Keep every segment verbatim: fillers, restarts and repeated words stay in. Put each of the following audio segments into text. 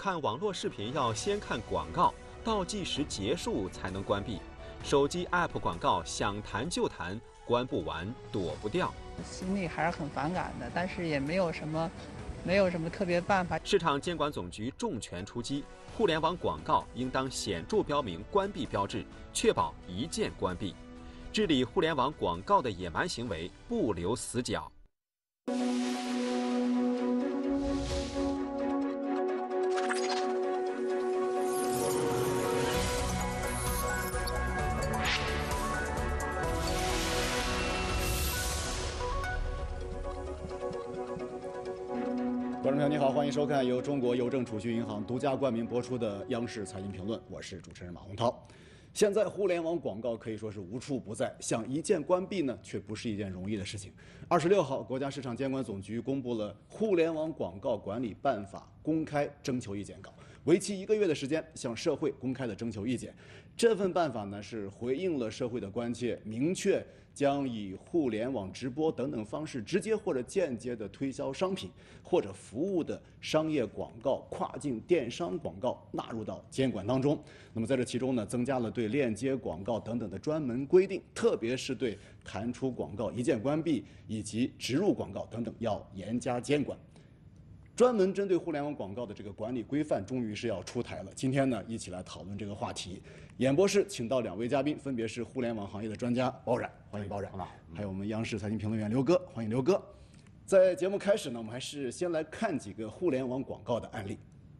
看网络视频要先看广告，倒计时结束才能关闭。手机 App 广告想弹就弹，关不完，躲不掉。 心里还是很反感的，但是也没有什么，没有什么特别办法。 市场监管总局重拳出击，互联网广告应当显著标明关闭标志，确保一键关闭。治理互联网广告的野蛮行为，不留死角。 观众朋友你好，欢迎收看由中国邮政储蓄银行独家冠名播出的央视财经评论，我是主持人马洪涛。现在互联网广告可以说是无处不在，想一键关闭呢，却不是一件容易的事情。二十六号，国家市场监管总局公布了《互联网广告管理办法》公开征求意见稿，为期一个月的时间向社会公开的征求意见。这份办法呢，是回应了社会的关切，明确将以互联网直播等等方式直接或者间接的推销商品或者服务的商业广告、跨境电商广告纳入到监管当中。那么在这其中呢，增加了对链接广告等等的专门规定，特别是对弹出广告一键关闭以及植入广告等等要严加监管。专门针对互联网广告的这个管理规范终于是要出台了。今天呢，一起来讨论这个话题。演播室请到两位嘉宾，分别是互联网行业的专家包冉，欢迎包冉；还有我们央视财经评论员刘哥，欢迎刘哥。在节目开始呢，我们还是先来看几个互联网广告的案例。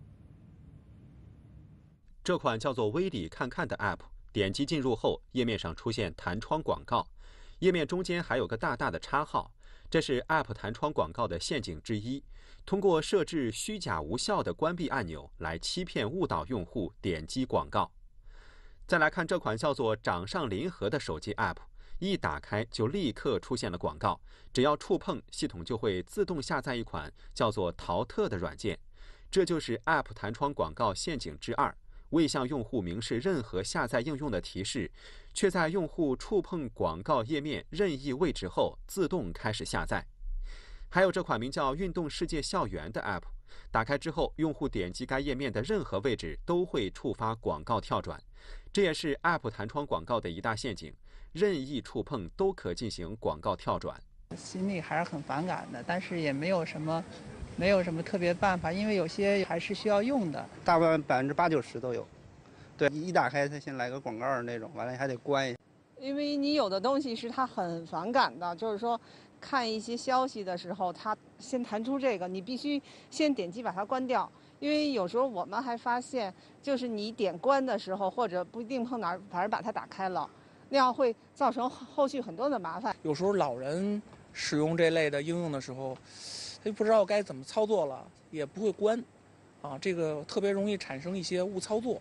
这款叫做微理看看的 App， 点击进入后，页面上出现弹窗广告，页面中间还有个大大的叉号，这是 App 弹窗广告的陷阱之一。通过设置虚假无效的关闭按钮来欺骗误导用户点击广告。再来看这款叫做掌上临河的手机 App， 一打开就立刻出现了广告，只要触碰，系统就会自动下载一款叫做淘特的软件。这就是 App 弹窗广告陷阱之二，未向用户明示任何下载应用的提示，却在用户触碰广告页面任意位置后自动开始下载。还有这款名叫运动世界校园的 App， 打开之后，用户点击该页面的任何位置都会触发广告跳转，这也是 App 弹窗广告的一大陷阱，任意触碰都可进行广告跳转。 心里还是很反感的，但是也没有什么，没有什么特别办法，因为有些还是需要用的。 大部分百分之八九十都有，对，一打开它先来个广告那种，完了还得关一下。 因为你有的东西是他很反感的，就是说看一些消息的时候，他先弹出这个，你必须先点击把它关掉。因为有时候我们还发现，就是你点关的时候，或者不一定碰哪儿，反而把它打开了，那样会造成后续很多的麻烦。 有时候老人使用这类的应用的时候，他就不知道该怎么操作了，也不会关，啊，这个特别容易产生一些误操作。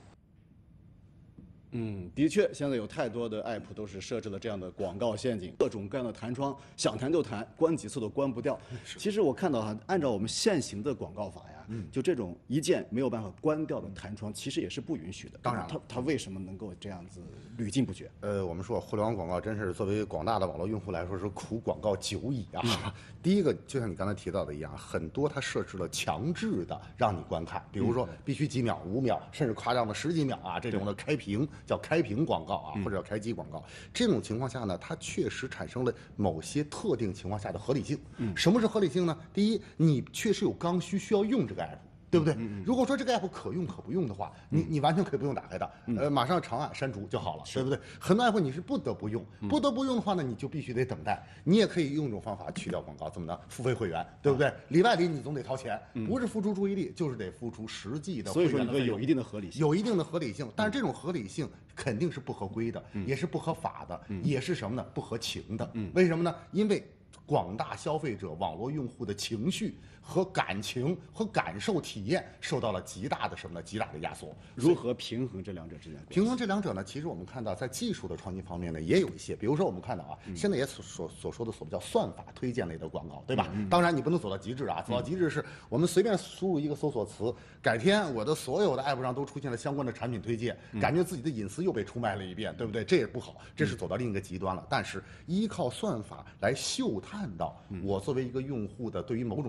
嗯，的确，现在有太多的 app 都是设置了这样的广告陷阱，各种各样的弹窗，想弹就弹，关几次都关不掉。其实我看到哈，按照我们现行的广告法呀，嗯，就这种一键没有办法关掉的弹窗，其实也是不允许的。 当然， 它它为什么能够这样子屡禁不绝？ 呃，我们说互联网广告真是作为广大的网络用户来说是苦广告久矣啊。嗯、第一个，就像你刚才提到的一样，很多它设置了强制的让你观看，比如说必须几秒、五秒，甚至夸张的十几秒啊，这种的开屏。叫开屏广告啊，或者叫开机广告，这种情况下呢，它确实产生了某些特定情况下的合理性。嗯，什么是合理性呢？第一，你确实有刚需需要用这个 app。对不对？嗯嗯、如果说这个 app 可用可不用的话，你你完全可以不用打开的，嗯、呃，马上长按删除就好了，对不对？很多 app 你是不得不用，嗯、不得不用的话呢，你就必须得等待。你也可以用一种方法去掉广告，怎么呢？付费会员，对不对？里外里你总得掏钱，嗯、不是付出注意力，就是得付出实际的。 所以说，你有一定的合理性， 有一定的合理性，但是这种合理性肯定是不合规的，嗯、也是不合法的，嗯、也是什么呢？不合情的。嗯、为什么呢？因为广大消费者、网络用户的情绪和感情和感受体验受到了极大的什么呢？极大的压缩。 如何平衡这两者之间？ 平衡这两者呢？其实我们看到，在技术的创新方面呢，也有一些。比如说，我们看到啊，嗯、现在也所所所说的所谓叫算法推荐类的广告，对吧？嗯、当然，你不能走到极致啊，走到极致是我们随便输入一个搜索词，改天我的所有的 app 上都出现了相关的产品推荐，嗯、感觉自己的隐私又被出卖了一遍，对不对？这也不好，这是走到另一个极端了。但是，依靠算法来嗅探到我作为一个用户的对于某种商品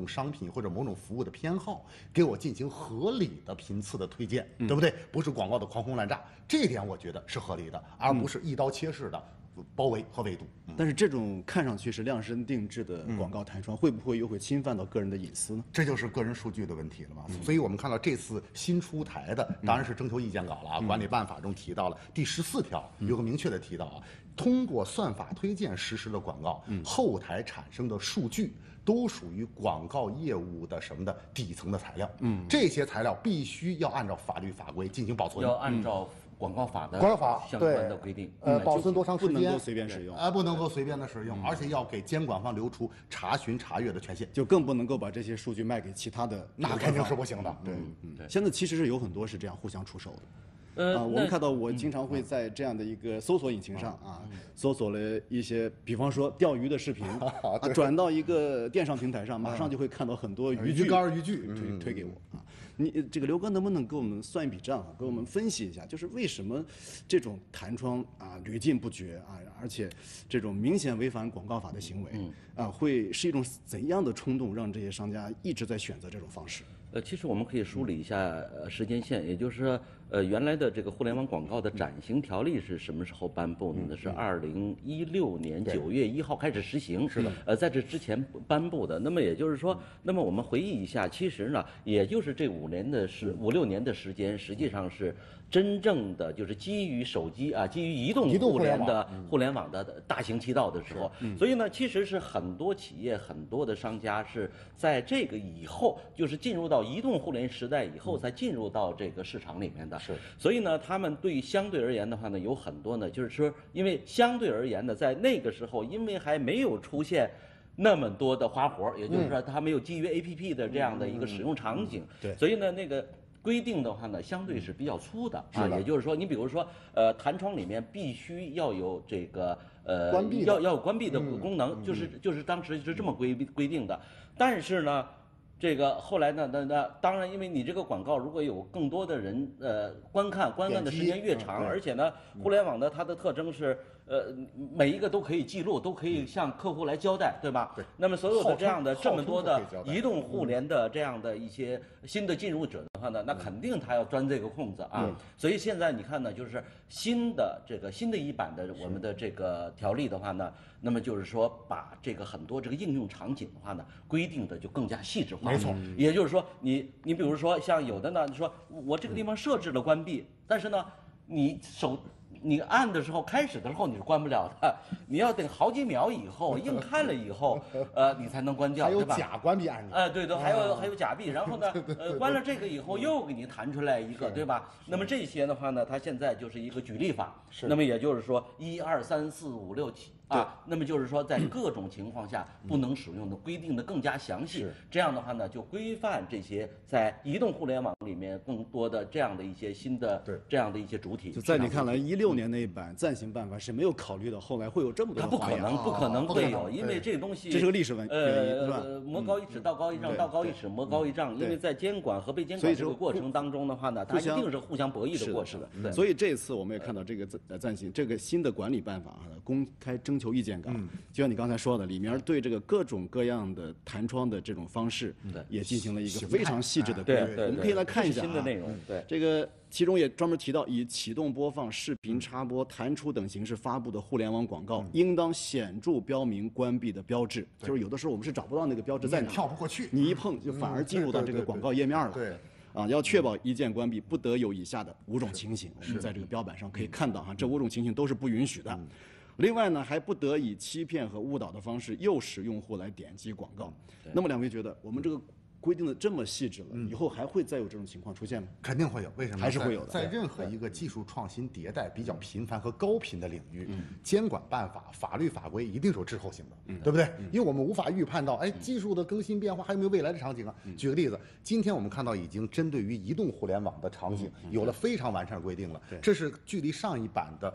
品或者某种服务的偏好，给我进行合理的频次的推荐，对不对？不是广告的狂轰滥炸，这一点我觉得是合理的，而不是一刀切式的包围和围堵。嗯、 但是这种看上去是量身定制的广告弹窗，会不会又会侵犯到个人的隐私呢？ 这就是个人数据的问题了嘛。嗯、所以我们看到这次新出台的，当然是征求意见稿了啊。嗯、管理办法中提到了第十四条有个明确的提到啊，通过算法推荐实施的广告，嗯、后台产生的数据都属于广告业务的什么的底层的材料。嗯，这些材料必须要按照法律法规进行保存， 要按照广告法的广告法相关的规定， 呃，保存多长时间， 不能够随便使用， 啊，不能够随便的使用，而且要给监管方留出查询查阅的权限， 就更不能够把这些数据卖给其他的， 那肯定是不行的。 对， 嗯，对。 现在其实是有很多是这样互相出售的。 呃， 啊，我们看到我经常会在这样的一个搜索引擎上啊，搜索了一些，比方说钓鱼的视频，啊，转到一个电商平台上，马上就会看到很多渔具、 鱼竿、渔具推推给我啊。你这个刘哥能不能给我们算一笔账啊，给我们分析一下，就是为什么这种弹窗啊屡禁不绝啊，而且这种明显违反广告法的行为啊，会是一种怎样的冲动，让这些商家一直在选择这种方式？ 呃，其实我们可以梳理一下呃时间线，也就是说，呃，原来的这个互联网广告的暂行条例是什么时候颁布的呢？是二零一六年九月一号开始实行。是的。呃，在这之前颁布的。那么也就是说，那么我们回忆一下，其实呢，也就是这五年的时五六年的时间，实际上是真正的就是基于手机啊，基于移动互联的互联网的大行其道的时候。所以呢，其实是很多企业、很多的商家是在这个以后，就是进入到移动互联时代以后才进入到这个市场里面的。是，所以呢，他们对相对而言的话呢，有很多呢，就是说，因为相对而言呢，在那个时候，因为还没有出现那么多的花活，也就是说，它没有基于 A P P 的这样的一个使用场景。对，所以呢，那个规定的话呢，相对是比较粗的啊。也就是说，你比如说，呃，弹窗里面必须要有这个呃， 关闭要要有关闭的功能，就是就是当时是这么规规定的。但是呢，这个后来呢，那那当然，因为你这个广告如果有更多的人呃观看，观看的时间越长，而且呢，互联网的它的特征是呃每一个都可以记录，都可以向客户来交代，对吧？对。那么所有的这样的这么多的移动互联的这样的一些新的进入者的话呢，那肯定他要钻这个空子啊。所以现在你看呢，就是新的这个新的一版的我们的这个条例的话呢，那么就是说把这个很多这个应用场景的话呢，规定的就更加细致化。 没错， 也就是说，你你比如说像有的呢，你说我这个地方设置了关闭，但是呢，你手你按的时候，开始的时候你是关不了的，你要等好几秒以后，硬看了以后，呃，你才能关掉， 还有对吧？ 假关闭按钮。 哎，对对，还有还有假币，然后呢，呃，关了这个以后又给你弹出来一个，对吧？那么这些的话呢，它现在就是一个举例法，那么也就是说，一二三四五六七。啊，那么就是说，在各种情况下不能使用的规定的更加详细，这样的话呢，就规范这些在移动互联网里面更多的这样的一些新的这样的一些主体。 就在你看来，一六年那一版暂行办法是没有考虑到后来会有这么多的它不可能，不可能会有，因为这个东西这是个历史问题，是吧？ 呃，魔高一尺，道高一丈，道高一尺，魔高一丈。因为在监管和被监管这个过程当中的话呢，它一定是互相博弈的过程。 对，所以这次我们也看到这个暂暂行这个新的管理办法啊，公开征求意见稿。就像你刚才说的，里面对这个各种各样的弹窗的这种方式，也进行了一个非常细致的规定。我们可以来看一下啊， 新的内容。对， 这个其中也专门提到，以启动播放、视频插播、弹出等形式发布的互联网广告，应当显著标明关闭的标志。就是有的时候我们是找不到那个标志在哪， 跳不过去， 你一碰就反而进入到这个广告页面了。 对。 啊，要确保一键关闭，不得有以下的五种情形。我们在这个标板上可以看到哈，这五种情形都是不允许的。另外呢，还不得以欺骗和误导的方式诱使用户来点击广告。那么两位觉得，我们这个规定的这么细致了，以后还会再有这种情况出现吗？ 肯定会有，为什么？ 还是会有的。 在任何一个技术创新迭代比较频繁和高频的领域，监管办法、法律法规一定是有滞后性的，对不对？因为我们无法预判到，哎，技术的更新变化还有没有未来的场景啊？举个例子，今天我们看到已经针对于移动互联网的场景有了非常完善的规定了，这是距离上一版的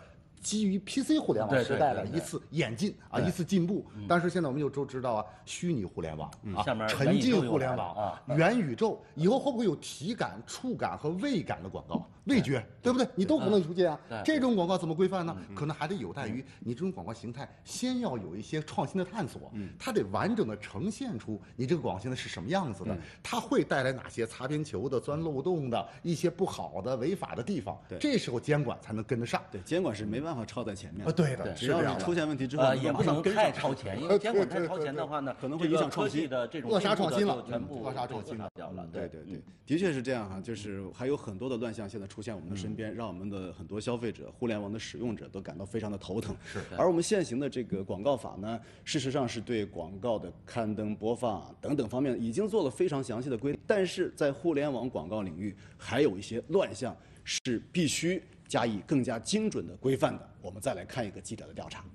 基于 P C 互联网时代的一次演进啊，一次进步。但是现在我们就都知道啊，虚拟互联网啊，沉浸互联网啊，元宇宙以后会不会有体感、触感和味感的广告？味觉，对不对？你都可能出现啊。这种广告怎么规范呢？可能还得有待于你这种广告形态先要有一些创新的探索，它得完整的呈现出你这个广告形态是什么样子的，它会带来哪些擦边球的、钻漏洞的一些不好的、违法的地方。 对， 这时候监管才能跟得上。 对，监管是没办法超在前面啊。对的， 只要是出现问题之后， 呃，也不能太超前，因为监管太超前的话呢， 可能会影响创新的这种扼杀创新了， 全部扼杀创新了。 对对对，的确是这样哈，就是还有很多的乱象现在出现我们的身边，让我们的很多消费者、互联网的使用者都感到非常的头疼。 是。 而我们现行的这个广告法呢，事实上是对广告的刊登、播放等等方面已经做了非常详细的规定，但是在互联网广告领域还有一些乱象是必须加以更加精准的规范的。我们再来看一个记者的调查。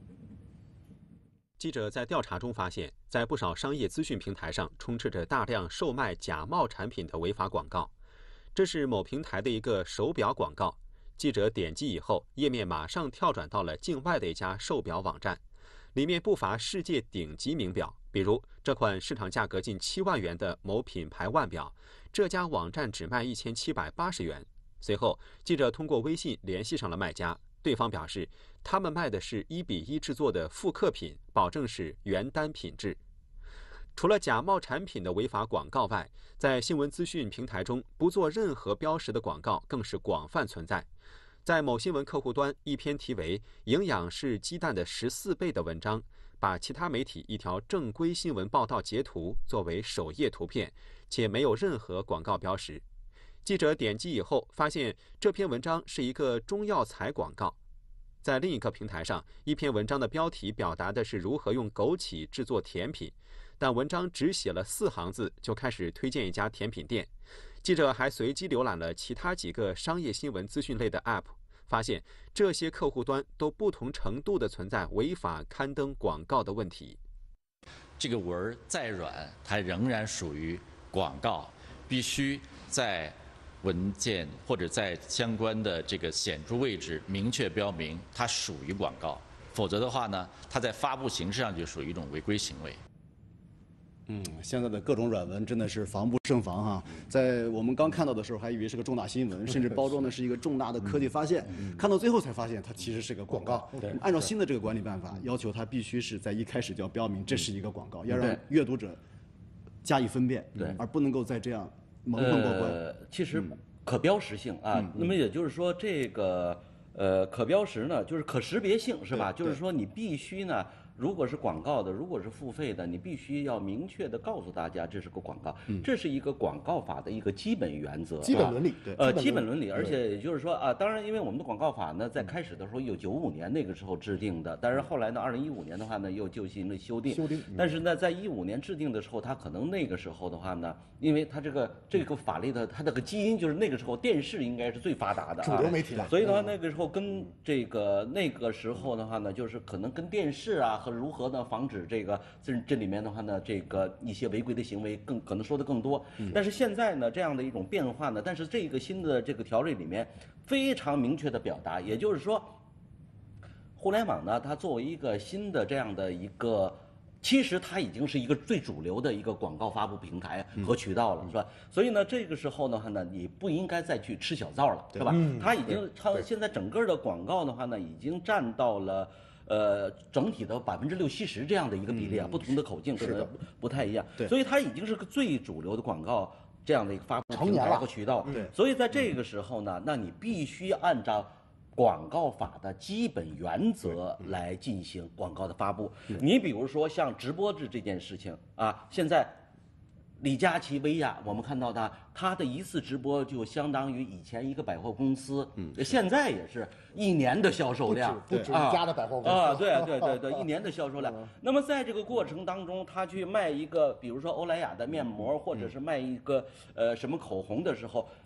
记者在调查中发现，在不少商业资讯平台上充斥着大量售卖假冒产品的违法广告。这是某平台的一个手表广告，记者点击以后，页面马上跳转到了境外的一家售表网站，里面不乏世界顶级名表，比如这款市场价格近七万元的某品牌腕表，这家网站只卖一千七百八十元。随后，记者通过微信联系上了卖家，对方表示他们卖的是一比一制作的复刻品，保证是原单品质。除了假冒产品的违法广告外，在新闻资讯平台中不做任何标识的广告更是广泛存在。在某新闻客户端，一篇题为“营养是鸡蛋的十四倍”的文章，把其他媒体一条正规新闻报道截图作为首页图片，且没有任何广告标识。记者点击以后，发现这篇文章是一个中药材广告。在另一个平台上，一篇文章的标题表达的是如何用枸杞制作甜品，但文章只写了四行字就开始推荐一家甜品店。记者还随机浏览了其他几个商业新闻资讯类的 App， 发现这些客户端都不同程度的存在违法刊登广告的问题。 这个文再软，它仍然属于广告，必须在文件或者在相关的这个显著位置明确标明它属于广告，否则的话呢，它在发布形式上就属于一种违规行为。 嗯，现在的各种软文真的是防不胜防哈。在我们刚看到的时候，还以为是个重大新闻，甚至包装的是一个重大的科技发现，看到最后才发现它其实是个广告。按照新的这个管理办法，要求它必须是在一开始就要标明这是一个广告，要让阅读者加以分辨， 对， 而不能够再这样蒙混过关。 呃，其实可标识性啊，嗯、那么也就是说，这个呃可标识呢，就是可识别性是吧？就是说你必须呢。如果是广告的，如果是付费的，你必须要明确的告诉大家这是个广告，嗯、这是一个广告法的一个基本原则、 基本伦理，对， 呃，基本伦理。而且也就是说啊，当然，因为我们的广告法呢，在开始的时候有九五年那个时候制定的，但是后来呢，二零一五年的话呢，又进行了修订。 修订。 但是呢，在一五年制定的时候，它可能那个时候的话呢，因为它这个这个法律的它这个基因就是那个时候电视应该是最发达的、啊， 主流媒体了。 所以的话，那个时候跟这个那个时候的话呢，就是可能跟电视啊和如何呢防止这个这这里面的话呢，这个一些违规的行为更可能说的更多。但是现在呢，这样的一种变化呢，但是这个新的这个条例里面非常明确的表达，也就是说，互联网呢，它作为一个新的这样的一个。其实它已经是一个最主流的一个广告发布平台和渠道了，嗯、是吧？所以呢，这个时候的话呢，你不应该再去吃小灶了，对吧？嗯、它已经，它现在整个的广告的话呢，已经占到了呃整体的百分之六七十这样的一个比例啊，嗯、不同的口径可能不太一样，所以它已经是个最主流的广告这样的一个发布平台和渠道。 对， 所以在这个时候呢，那你必须按照。广告法的基本原则来进行广告的发布。你比如说像直播制这件事情啊，现在李佳琦、薇娅，我们看到他他的一次直播就相当于以前一个百货公司，嗯，现在也是一年的销售量， 不止一家的百货公司啊，对对对对，一年的销售量。那么在这个过程当中，他去卖一个，比如说欧莱雅的面膜，或者是卖一个呃什么口红的时候。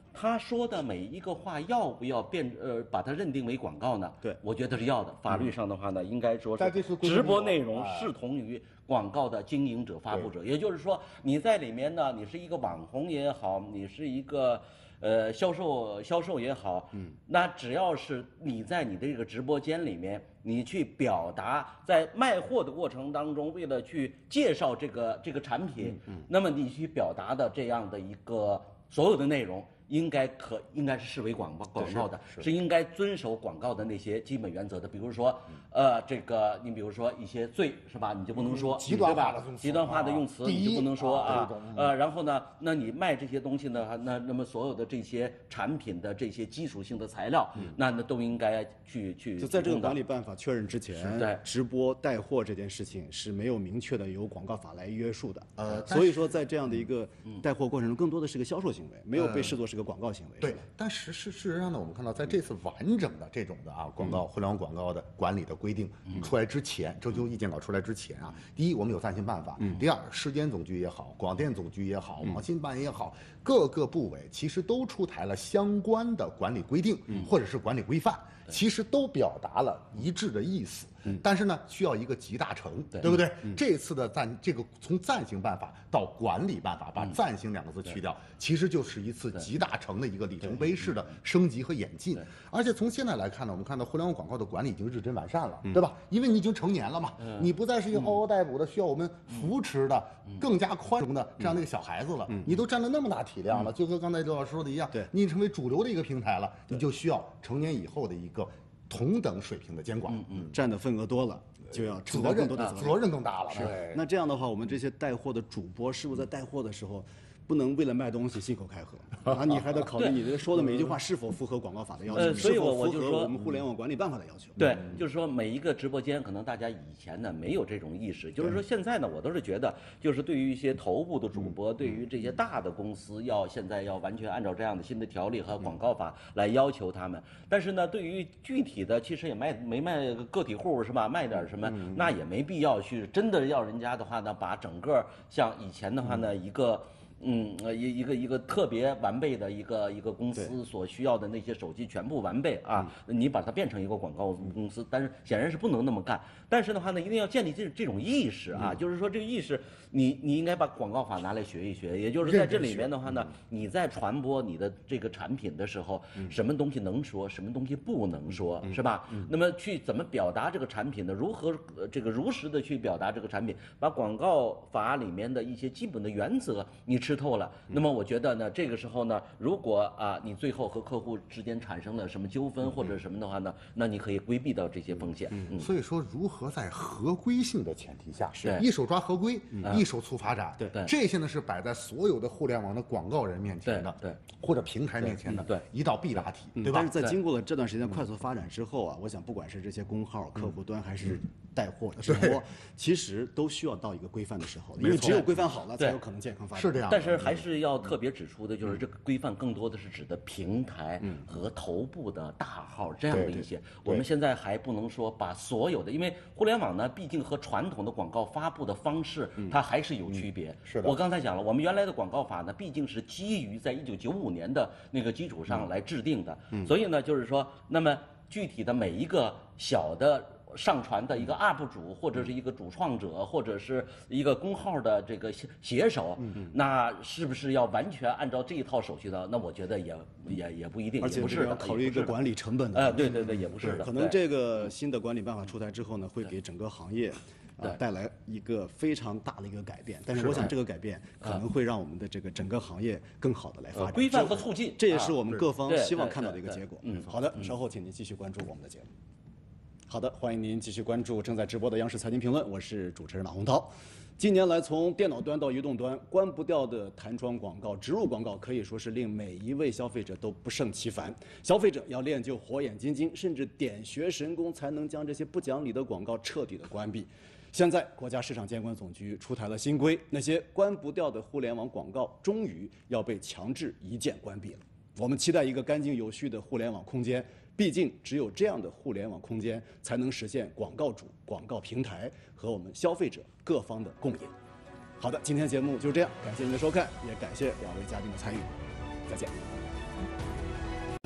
他说的每一个话要不要变呃把它认定为广告呢？ 对， 我觉得是要的。法律上的话呢，应该说在这是次规定里直播内容哎视同于广告的经营者、发布者，也就是说你在里面呢，你是一个网红也好，你是一个。呃，销售销售也好，嗯，那只要是你在你的这个直播间里面，你去表达，在卖货的过程当中，为了去介绍这个这个产品，嗯，嗯那么你去表达的这样的一个所有的内容。应该可应该是视为广告广告的，是应该遵守广告的那些基本原则的。比如说，呃，这个你比如说一些罪是吧，你就不能说极端化的极端化的用词你就不能说啊。呃，然后呢，那你卖这些东西呢，那那么所有的这些产品的这些基础性的材料，那那都应该去去。 就在这个管理办法确认之前， 对直播带货这件事情是没有明确的由广告法来约束的。 呃， 所以说在这样的一个带货过程中，更多的是个销售行为，没有被视作是个广告行为。 对，但是事事实上呢，我们看到在这次完整的这种的啊广告、互联网广告的管理的规定出来之前，征求意见稿出来之前啊，第一我们有暂行办法，第二市监总局也好，广电总局也好，网信办也好，各个部委其实都出台了相关的管理规定或者是管理规范，其实都表达了一致的意思。但是呢，需要一个集大成，对不对？这次的暂这个从暂行办法到管理办法，把暂行两个字去掉，其实就是一次集大成的一个里程碑式的升级和演进。而且从现在来看呢，我们看到互联网广告的管理已经日臻完善了，对吧？因为你已经成年了嘛，你不再是一个嗷嗷待哺的需要我们扶持的、更加宽容的这样的一个小孩子了，你都占了那么大体量了，就和刚才刘老师说的一样，你成为主流的一个平台了，你就需要成年以后的一个同等水平的监管， 嗯嗯，占的份额多了，就要承担更多的责任， 责任更大了。 是，那这样的话，我们这些带货的主播，是不是在带货的时候，不能为了卖东西信口开河啊？你还得考虑你的说的每一句话是否符合广告法的要求， 呃，所以我我我就说我们互联网管理办法的要求。 对，就是说每一个直播间，可能大家以前呢没有这种意识，就是说现在呢，我都是觉得，就是对于一些头部的主播，对于这些大的公司，要现在要完全按照这样的新的条例和广告法来要求他们。但是呢，对于具体的，其实也卖没卖个体户是吧？卖点什么，那也没必要去真的要人家的话呢，把整个像以前的话呢，一个。嗯，呃，一一个一个特别完备的一个一个公司所需要的那些手机全部完备啊，你把它变成一个广告公司，但是显然是不能那么干。但是的话呢，一定要建立这这种意识啊，就是说这个意识，你你应该把广告法拿来学一学，也就是在这里面的话呢，你在传播你的这个产品的时候，什么东西能说，什么东西不能说，是吧？那么去怎么表达这个产品呢？如何这个如实的去表达这个产品，把广告法里面的一些基本的原则你吃透了，那么我觉得呢，这个时候呢，如果啊你最后和客户之间产生了什么纠纷或者什么的话呢，那你可以规避到这些风险。 嗯，所以说如何在合规性的前提下， 是一手抓合规，一手促发展， 对对， 这些呢是摆在所有的互联网的广告人面前的， 对， 或者平台面前的， 对一道必答题，对吧？ 但是在经过了这段时间快速发展之后啊，我想不管是这些公号、客户端还是带货直播，其实都需要到一个规范的时候，因为只有规范好了，才有可能健康发展。 是这样， 但是还是要特别指出的，就是这个规范更多的是指的平台和头部的大号这样的一些。我们现在还不能说把所有的，因为互联网呢，毕竟和传统的广告发布的方式，它还是有区别。 是的， 我刚才讲了，我们原来的广告法呢，毕竟是基于在一九九五年的那个基础上来制定的，所以呢，就是说，那么具体的每一个小的。上传的一个 U P 主或者是一个主创者或者是一个公号的这个写手，那是不是要完全按照这一套手续的？那我觉得也也也不一定， 而且是要考虑一个管理成本的。 呃，对对对，也不是的。 可能这个新的管理办法出台之后呢，会给整个行业啊带来一个非常大的一个改变。但是我想这个改变可能会让我们的这个整个行业更好的来发展。 规范和促进， 这也是我们各方希望看到的一个结果。嗯，好的，稍后请您继续关注我们的节目。好的，欢迎您继续关注正在直播的央视财经评论，我是主持人马洪涛。近年来，从电脑端到移动端，关不掉的弹窗广告、植入广告可以说是令每一位消费者都不胜其烦。消费者要练就火眼金睛，甚至点穴神功，才能将这些不讲理的广告彻底的关闭。现在，国家市场监管总局出台了新规，那些关不掉的互联网广告终于要被强制一键关闭了。我们期待一个干净有序的互联网空间。毕竟，只有这样的互联网空间，才能实现广告主、广告平台和我们消费者各方的共赢。好的，今天节目就是这样，感谢您的收看，也感谢两位嘉宾的参与。 再见。